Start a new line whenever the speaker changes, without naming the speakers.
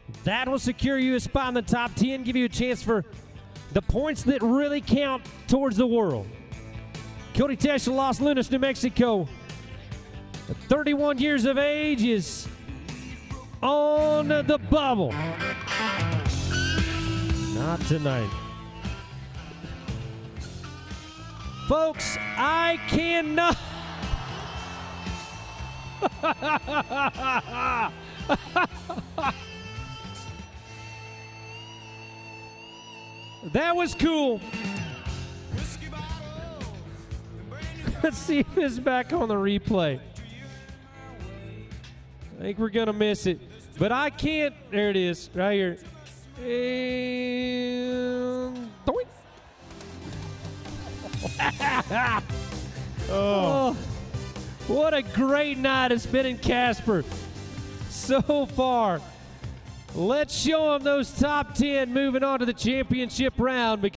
That will secure you a spot in the top 10, give you a chance for the points that really count towards the world. Cody Tesh of Los Lunas, New Mexico, at 31 years of age, is on the bubble. Not tonight. Folks, I cannot. That was cool. Let's see if it's back on the replay. I think we're going to miss it. But I can't. There it is, right here. And doink. Oh, what a great night it's been in Casper so far. Let's show them those top 10 moving on to the championship round.